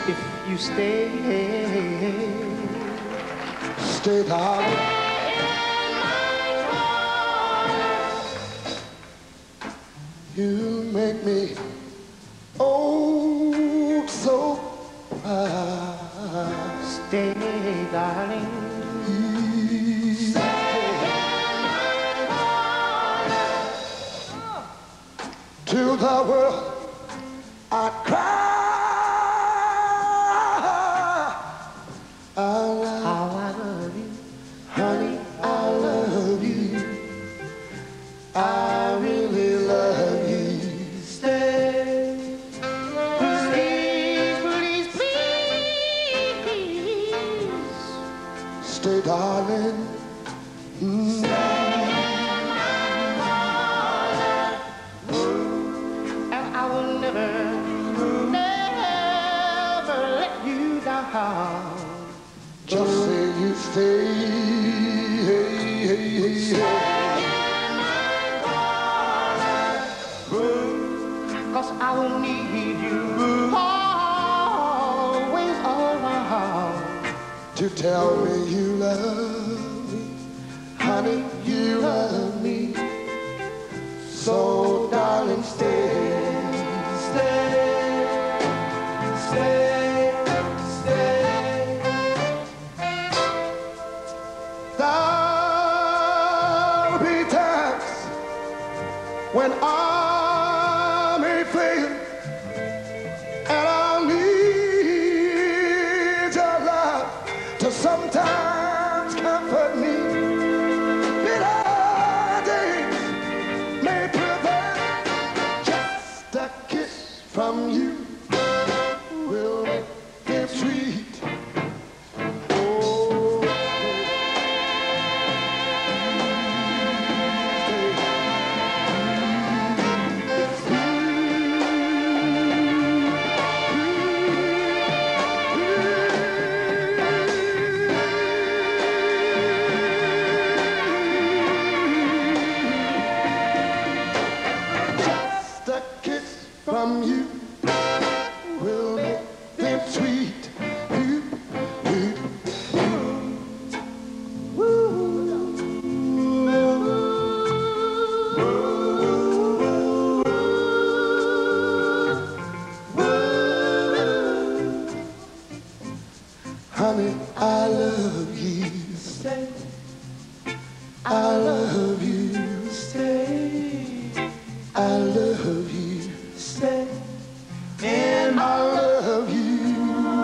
if you stay, darling. You make me oh so proud. Stay, darling. To the world I cry. How I love you, Honey, I love you. I really love you. stay. Please, please, please. Stay, darling. And I will never, never let you down. Just say you stay. Cause I will need you always around. To tell me you love me, honey, you love me. So, darling, stay, stay, stay, stay. There'll be times when I may fail, and I'll need your love to sometimes comfort me. Bitter days may prevail, just a kiss from you will make them sweet. Oh, just a kiss from you will make them sweet. Honey, I love you. Stay. I love you. Stay. I love you. Stay. And I love you.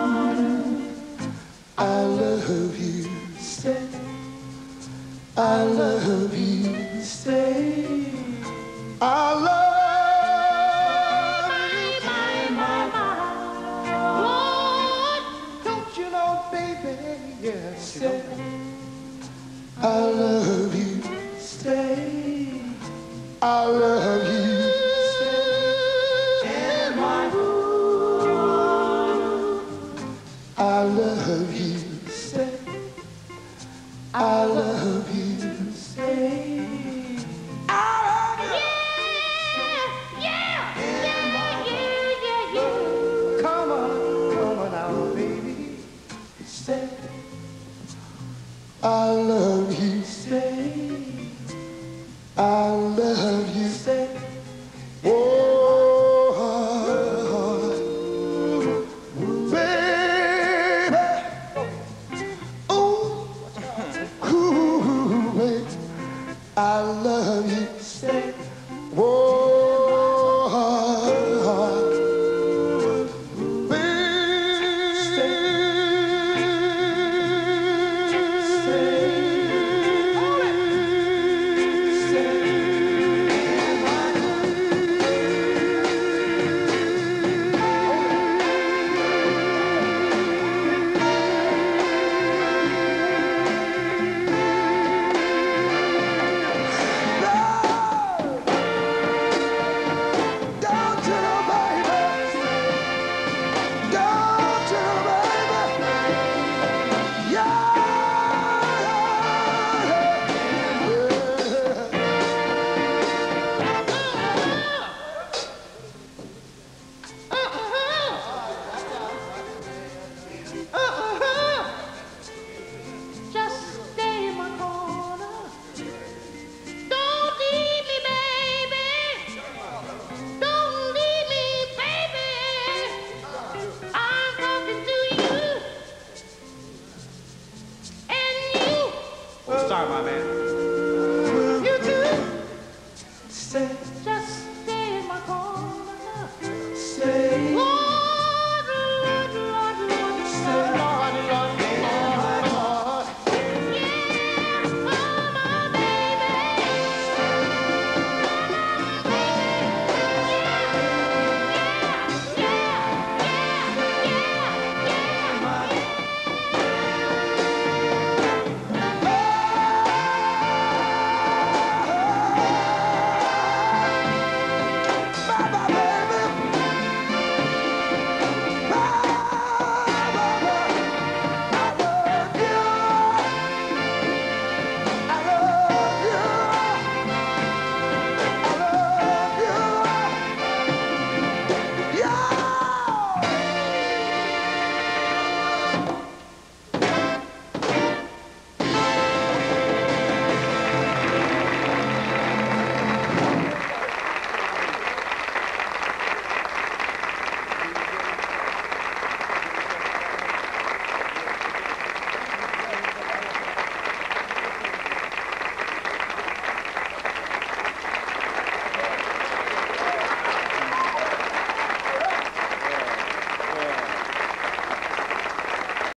I love you. Stay. I love you. Stay. I love you. Lord, don't you know, baby? Yes, you know. I love you. Stay. I love you. And my I love you. stay. I love you. Stay. Come on now, baby. Stay.